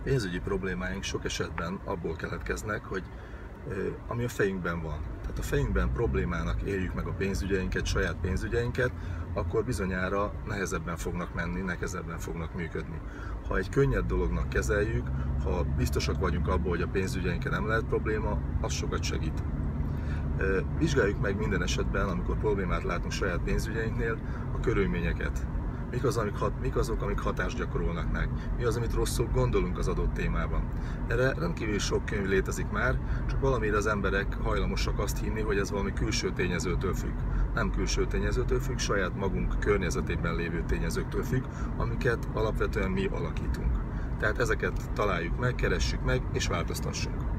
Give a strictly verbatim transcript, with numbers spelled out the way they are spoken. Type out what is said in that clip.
pénzügyi problémáink sok esetben abból keletkeznek, hogy ami a fejünkben van. Tehát a fejünkben problémának éljük meg a pénzügyeinket, saját pénzügyeinket, akkor bizonyára nehezebben fognak menni, nehezebben fognak működni. Ha egy könnyed dolognak kezeljük, ha biztosak vagyunk abból, hogy a pénzügyeinkkel nem lehet probléma, az sokat segít. Vizsgáljuk meg minden esetben, amikor problémát látunk saját pénzügyeinknél, a körülményeket. Mik, az, amik hat, mik azok, amik hatást gyakorolnak meg? Mi az, amit rosszul gondolunk az adott témában? Erre rendkívül sok könyv létezik már, csak valamire az emberek hajlamosak azt hinni, hogy ez valami külső tényezőtől függ. Nem külső tényezőtől függ, saját magunk környezetében lévő tényezőktől függ, amiket alapvetően mi alakítunk. Tehát ezeket találjuk meg, keressük meg és változtassunk.